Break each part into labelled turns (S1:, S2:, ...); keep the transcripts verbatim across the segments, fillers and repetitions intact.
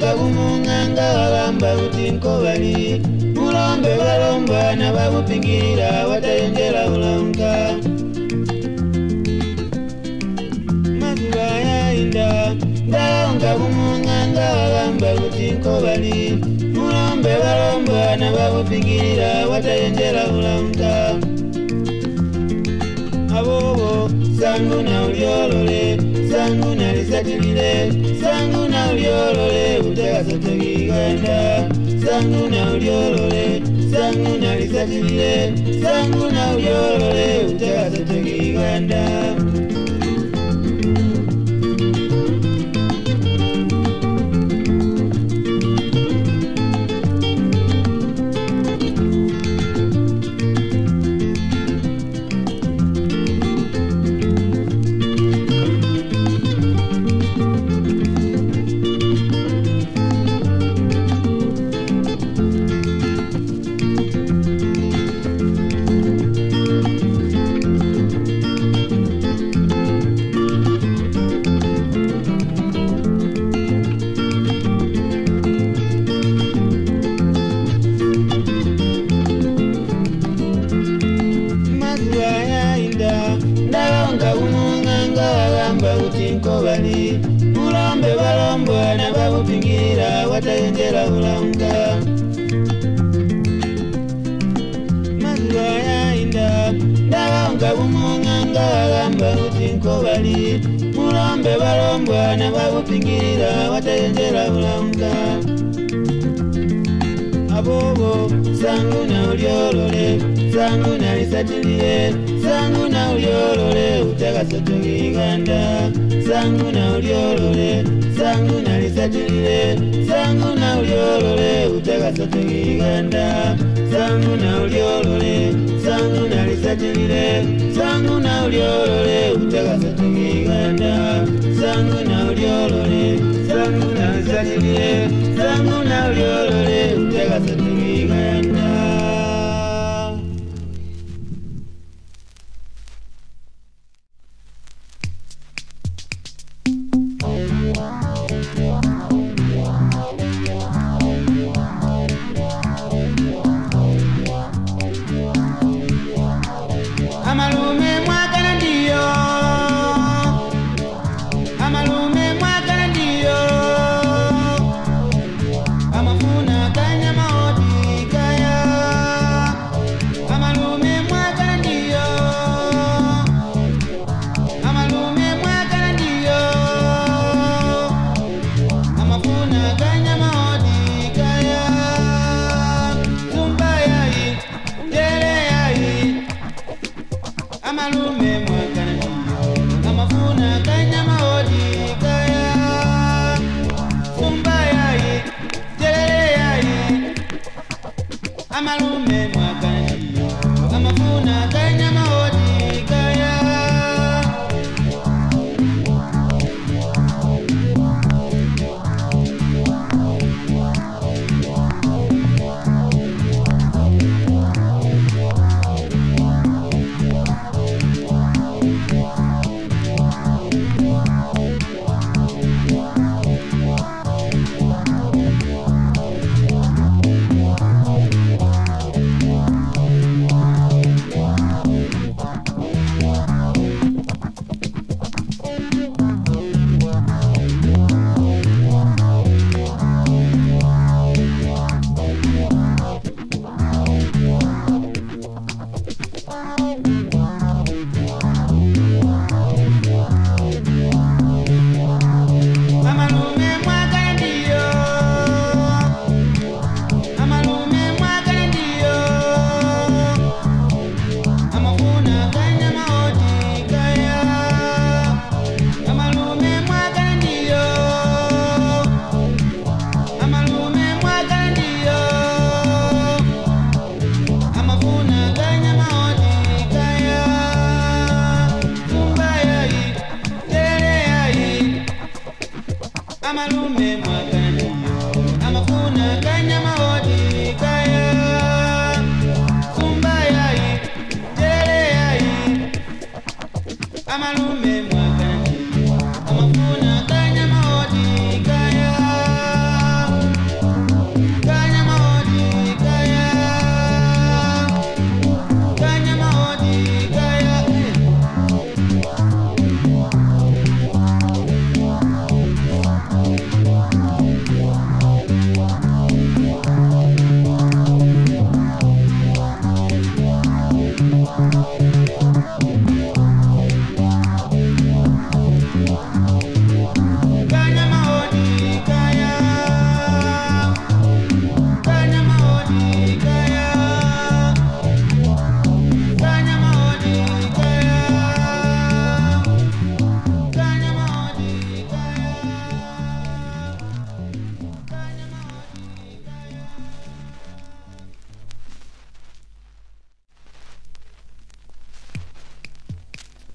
S1: ngabumunganga bagamba kuti nkobali mulombe balomba nababupingirira watayongera ulauka mazuba yainda ndalo ngabumunganga bagamba kuti nkobali mulombe balomba nababupingirira watayongera ulauka abobo sangu na uliolole sangu na lisatilile sangu na uliolole utakasotegiganda sangu na uliolole sangu na lisatilile sangu na uliolole utakasotegiganda nkobali mulombe balomba nababupingirira watayongera ulauka mazuba yainda ndaba ngabumunganga bagamba kuti nkobali mulombe balomba nababupingirira watayongera ulauka abobo sangu na uliolole sangu na lisatilile sangu na uliolole utakasotegiganda sangu na uliolole sangu na lisatilile sangu na uliolole utakasotegiganda sangu na uliolole sangu na lisatilile sangu na uliolole utakasotegiganda sangu na uliolole sangu na lisatilile sangu na uliolole utakasotegiganda. Amalume mwakana ndiyo Amalume mwakana ndiyo Amafuna kanyama odi kaya Amalume mwakana ndiyo Amalume mwakana ndiyo Amafuna kanyama odi kaya Zumba yai, dele yai Amalume mwakana ndiyo amafuna kanyama odi kaya Sumba yai, jelele yai Amalume mwakana ndiyo amafuna kanyama odi kaya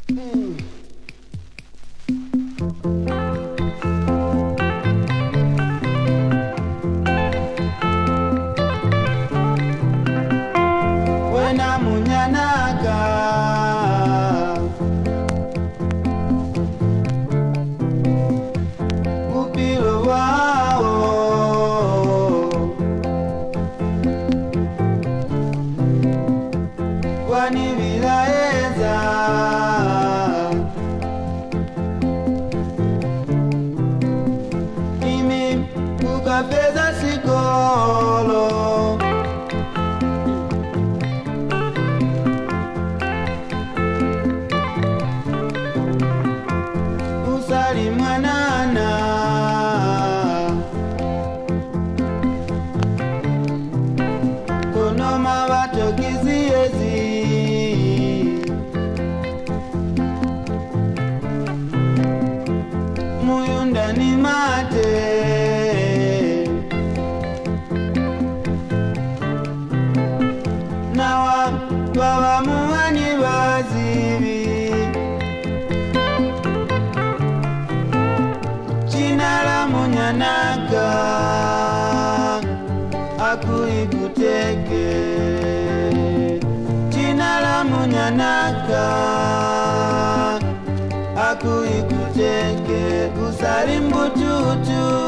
S1: Pesa sikolo usali mwanana konoma batokiziezi muyunda ni mate baba muwani bazibi chinala munyanaka akuikuteke chinala munyanaka akuikuteke usalimbututu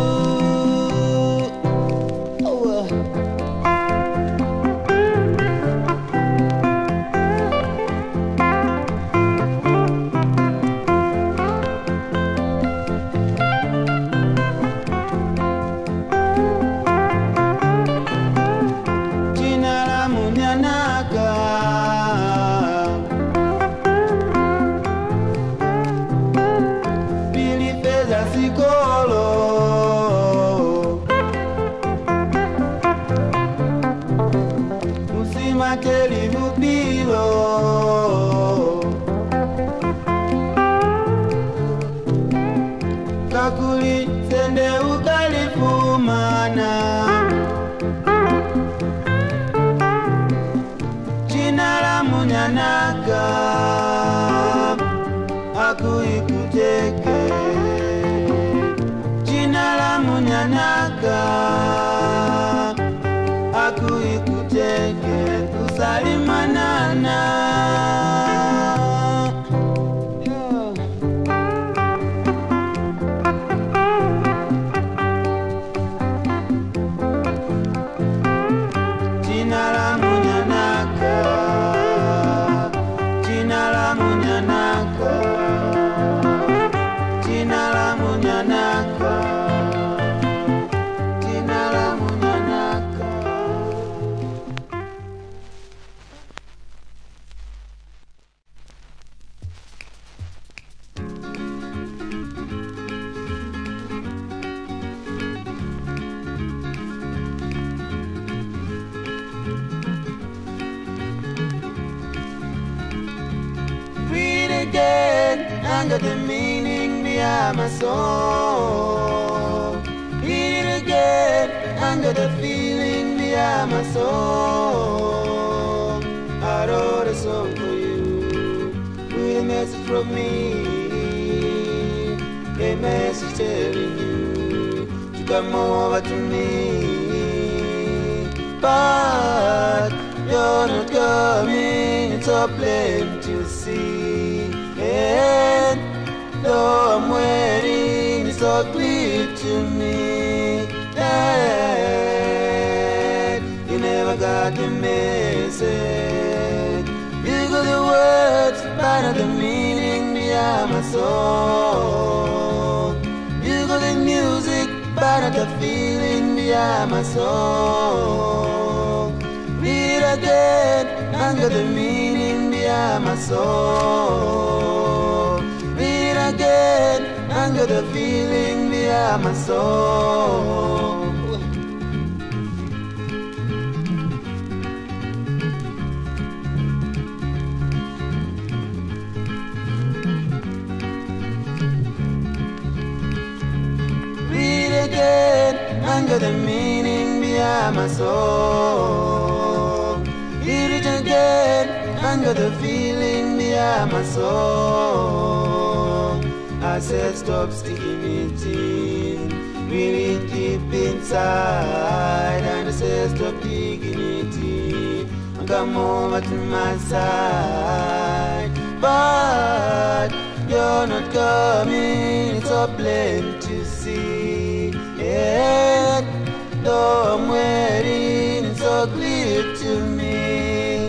S1: Mateli mupilo kakuli sende ukalifumana chinala munyanaka akuikuteke chinala munyanaka akuikuteke usalimanana yeah. Chinala munyanaka chinala munyanaka chinala munyanaka chinala munyanaka. Read again, I got the meaning behind my song. Read it again, I got the feeling behind my song. I wrote a song for you, with a message from me, a message telling you to come over to me. But you're not coming, it's so plain to see. And though I'm waiting, it's so clear to me that you never got the message. You got the words, but not the meaning behind my song. You got the music, but not the feeling behind my song. Read again, I got the meaning behind my song. Read again, I got the feeling behind my song. Read again, I got the meaning behind my song. Read it again, I got the feeling behind yeah, my song. I said stop sticking it in, really deep inside. And I said stop digging it in, and come over to my side. But you're not coming, it's so plain to see. Yet, though I'm waiting, it's so clear to me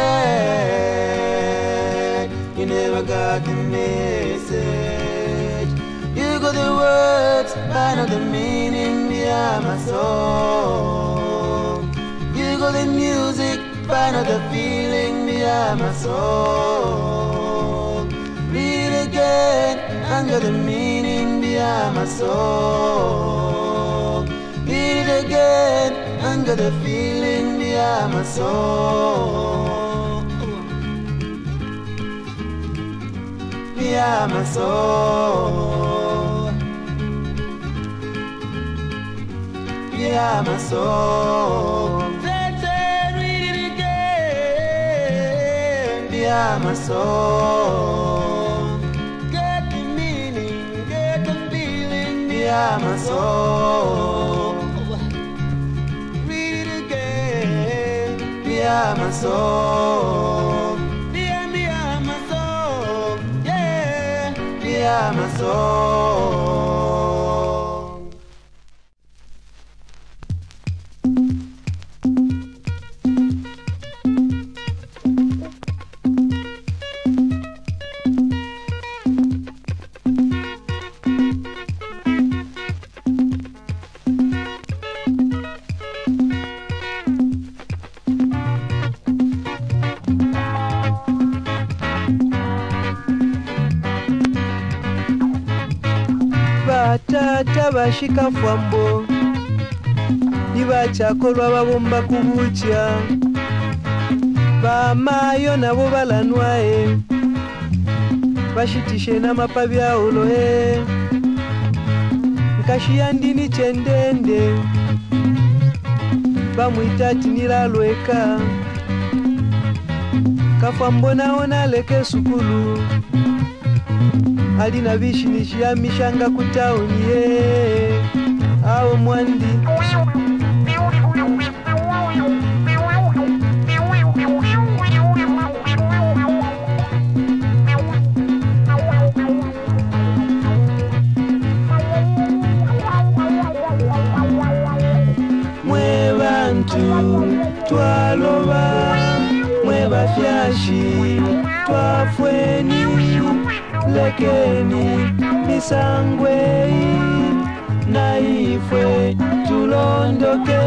S1: that you never got the message. You got the words, but not the meaning behind my song. You got the music, but not the feeling behind my song. Read again, and got the meaning behind my song. Read it again, and got the feeling behind my song. Behind my soul, behind my soul. Let's read it again. Behind my soul, get the meaning, get the feeling. Behind my soul, read it again. Behind my soul. Yeah, my soul. Batata bashika fwambo nibachakolwa babomba kubucha bamayo nabo balanwae bashitishe n'amapa byawulo he nkashiyandini chendende bamwita tinilalweka kafwambo nawo naleke sukulu alina bishinishi ya mishanga kutauni ye awo mwandi mwe bantu twaloba mwe bafyashi twafweni lekeni misangwe na ifwe tulondoke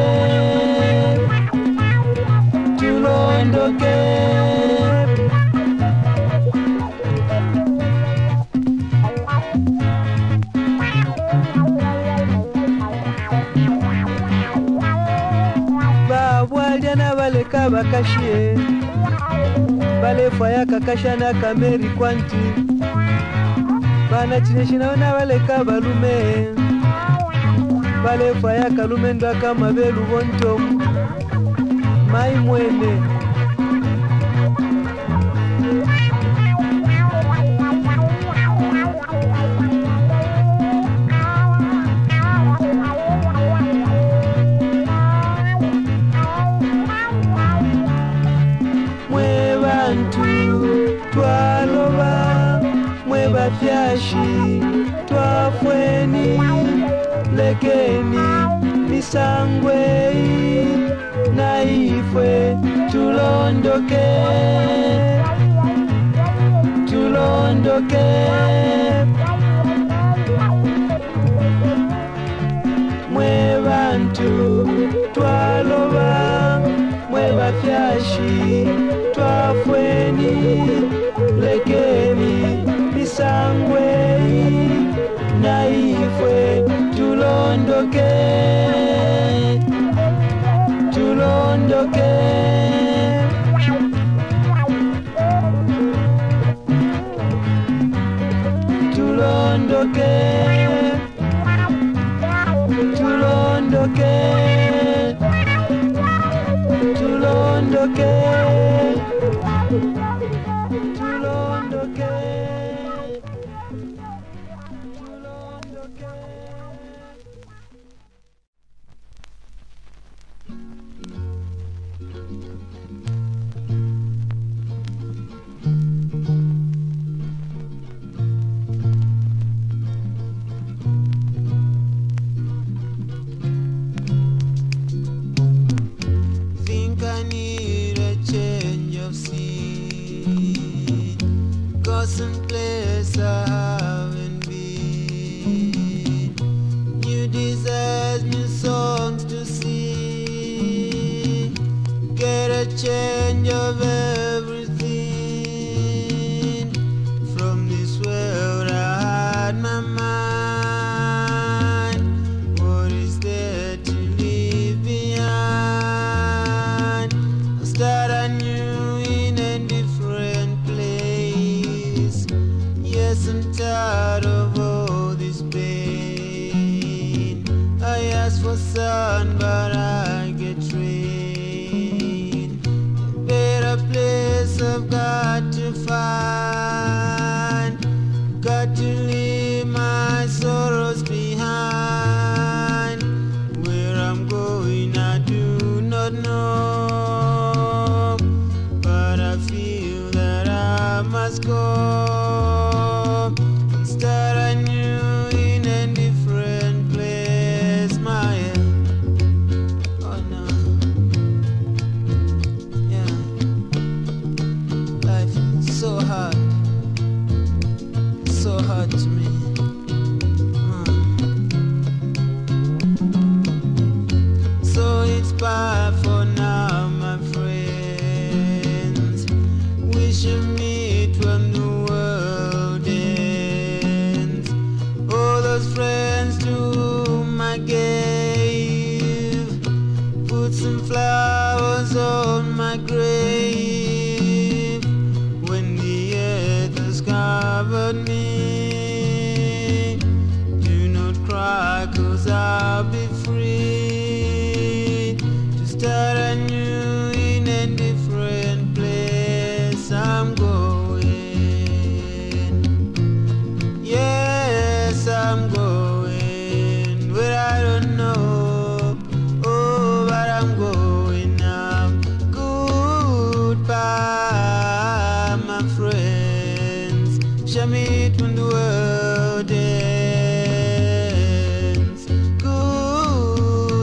S1: tulondoke babwalya nabaleka bakashye balefaya kakashana kameri kwanti bana chineshina na baleka balume balefaya kalume ndo kama belu bonto mai mwene mwe bantu twaloba mwe bafyashi twafweni lekeni misangwe na ifwe tulondoke tulondoke mwe bantu twaloba mwe bafyashi twafweni lekeni misangwe na ifwe tulondoke tulondoke tulondoke tulondoke tulondoke tulondoke change of everything. From this world I had my mind. What is there to leave behind? I'll start anew in a different place. Yes, I'm tired of all this pain. I ask for sun, but I get rain. A better place I've got to find. Got to leave my sorrows behind. Where I'm going I do not know, but I feel that I must go and start anew in a different place. My oh no, yeah, life is so hard, so hard to me. Uh. So it's bye for now, my friends. We shall meet when the world ends. All those friends to whom I gave, put some flowers on my grave. When the earth has covered me, do not cry, 'cause I'll be free to start anew in a different place. I'm going, yes, I'm going where I don't know. Oh, but I'm going now. Goodbye, my friends. Shall meet when the world ends. Goodbye.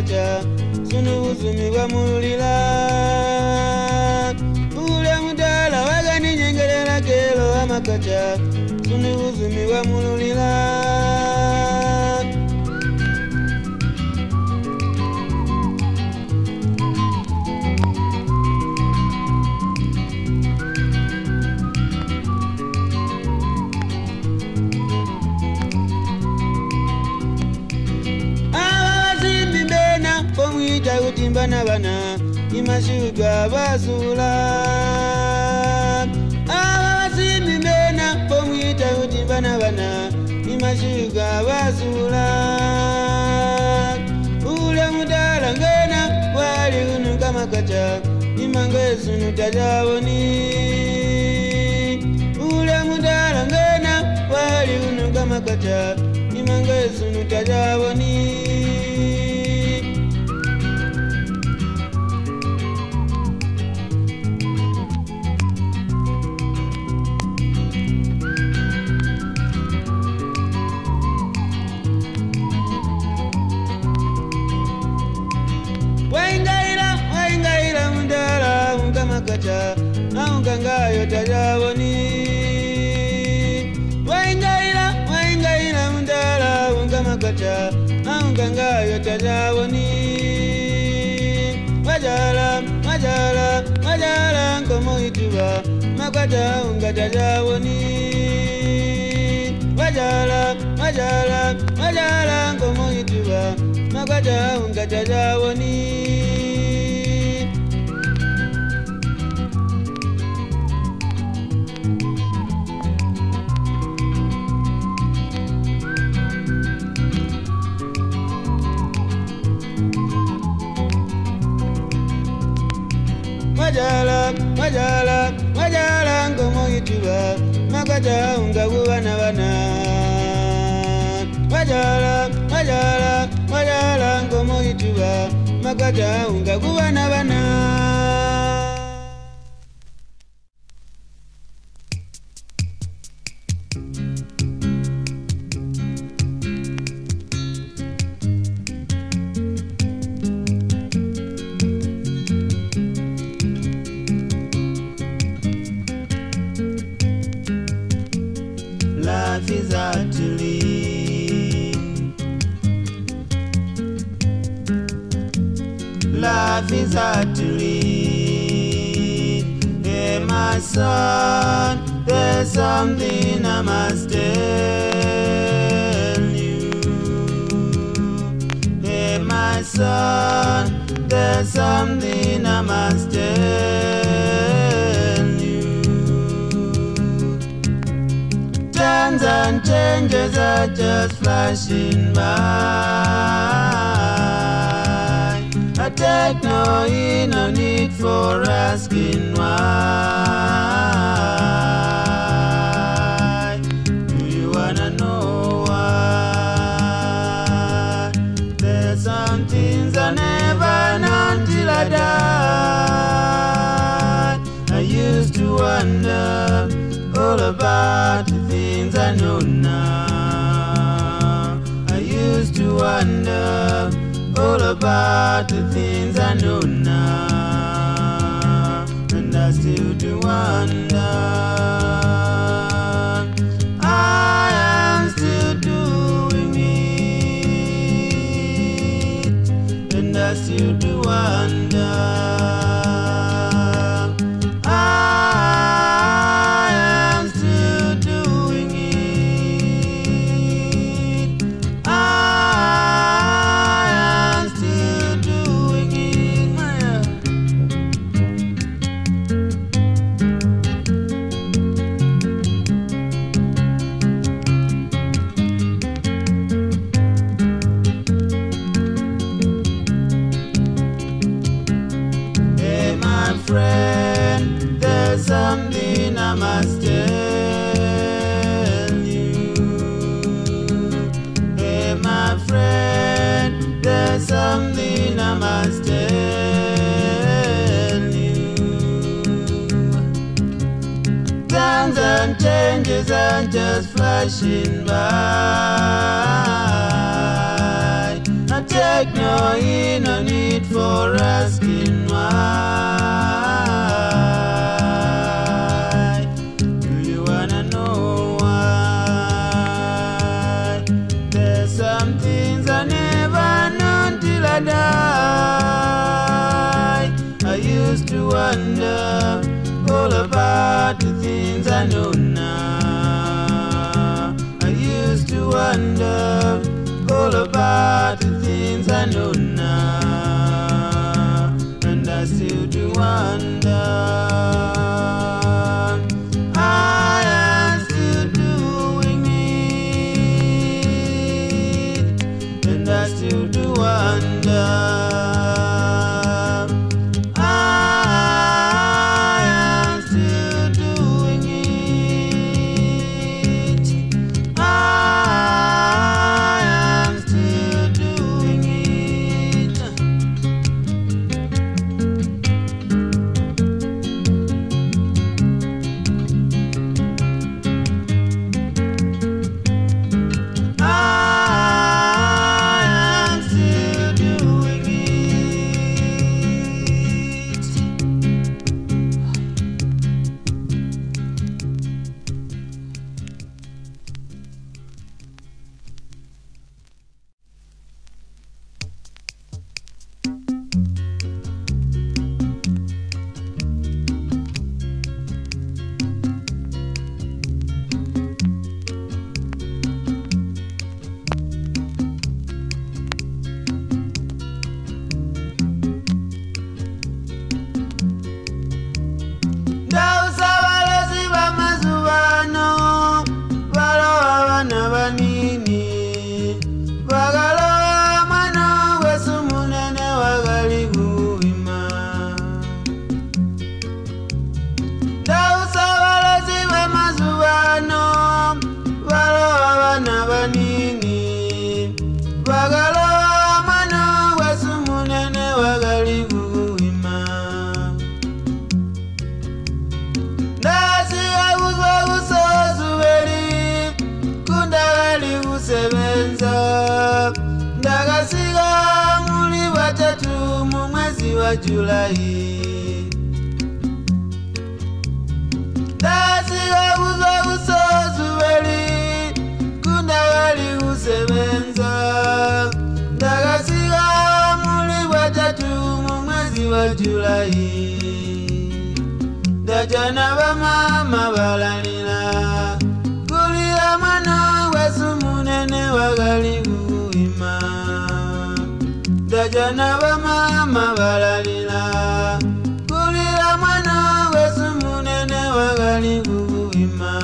S1: makacha sunu uzumi wa mulila ule mudala wagani nyengerera kelo amakacha sunu uzumi wa mulila utimba na bana imashuga basula abasimi bena pomwita utimba na bana imashuga basula ule mudala ngena wali unu kama kacha imangesu nutajaboni ule mudala ngena wali unu kama kacha imangesu nutajaboni naungangayo tajaboni waingaila waingaila mundala ungamakacha naungangayo tajaboni wajala wajala wajala ngomo ituba makata unga tajaboni wajala wajala wajala ngomo ituba makata unga tajaboni Wajala, wajala, wajala ngomo ituba makata unga bana bana wajala, wajala, wajala ngomo ituba makata unga bana bana Life is hard to live. Life is hard to live. Hey, my son, there's something I must tell you. Hey, my son, there's something I must tell you. Times and changes are just flashing by. I take no heed, no need for asking why. Do you wanna know why? There's some things I never know until I die. I used to wonder all about the things I know now. I used to wonder all about the things I know now, and I still do wonder. I am still doing it, and I still do wonder. Friend, there's something I must tell you. Hey, my friend, there's something I must tell you. Times and changes are just flashing by. I take no no, ain't no need for asking why. Do you wanna know why? There's some things I never known till I die. I used to wonder all about the things I know now. I used to wonder all about the things I know now, and I still do wonder. I am still doing it, and I still do wonder. Ndagasiga muli batatu mu mwezi wa Julai. Ndasiga uzwa usozuweli kundagali usebenza. Ndagasiga muli batatu mu mwezi wa Julai. Ndajana bamama balalila kulira mwana wesu munene wagalibu. Ndajana bamama balalila kulira mwana wesu munene wagalibu ima.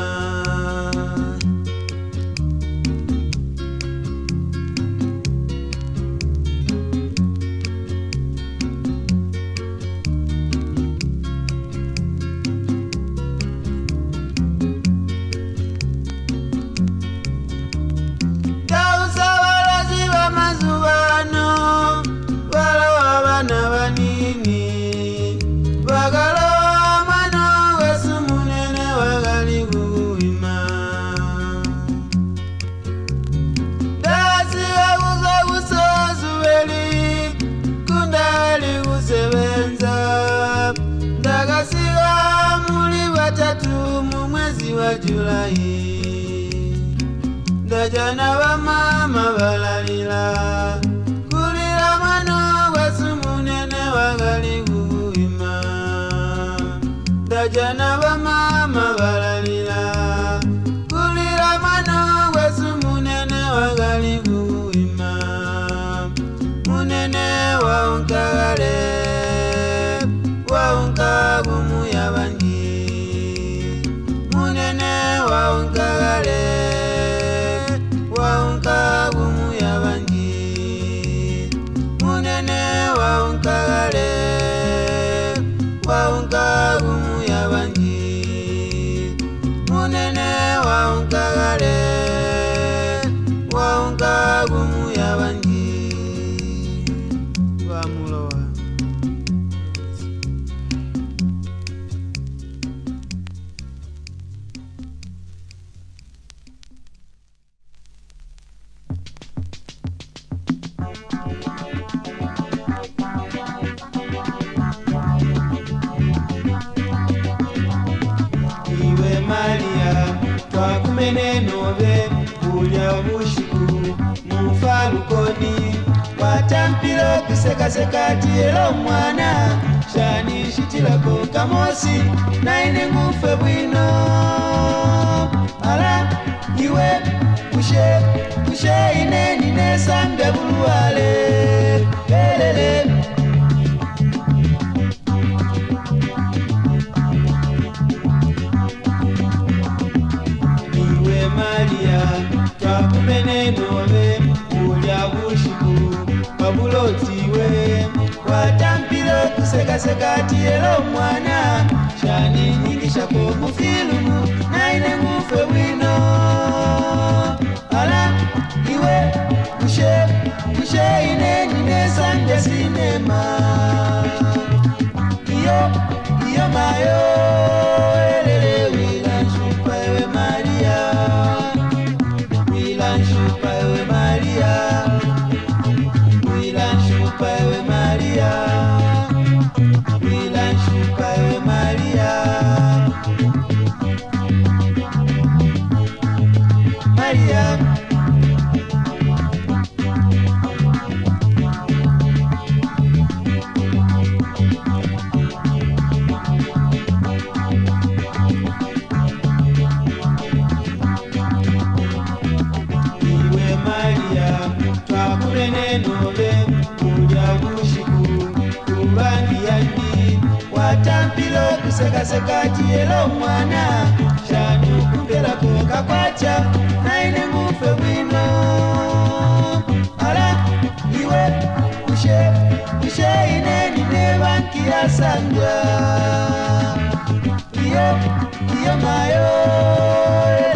S1: Ndagasiga muli batatu mu mwezi wa Julai. Ndajana bamama balalila kulira mwana wesu munene wagalibu ima. Ndajana bamama balalila kulira mwana wesu munene wagalibu ima. Munene wa unkagale waunka gumu ya bangi. Munene waunkagale waunka gumu ya bangi. Munene waunkagale waunka gumu ya bangi. Munene waunkagale waunka gumu ya bangi. Wa mulowa kuseka tielo mwana shani shitilako kamosi naine ngufe bwino ala iwe kushe kushe ine nine sambe buluwale elele iwe Maria twakumene nobe ulya bushiku babulotiwe watampile kuseka tielo mwana shani nyingi shako mufilumu naine ngufe bwino ala iwe kushe kushe ine nine sande sinema iyo iyo mayo elele wila nshupa ewe Maria wila nshupa ewe Maria wila nshupa ewe Maria wila nshupa ewe Maria Maria iwe Maria twakumene nobe ulya bushiku kubandi yandi watampilo kuseka tielo mwana shani kumbelako kakwacha naine ngufe bwino ala iwe kushe kushe ine nine banki ya sanja iyo iyo mayo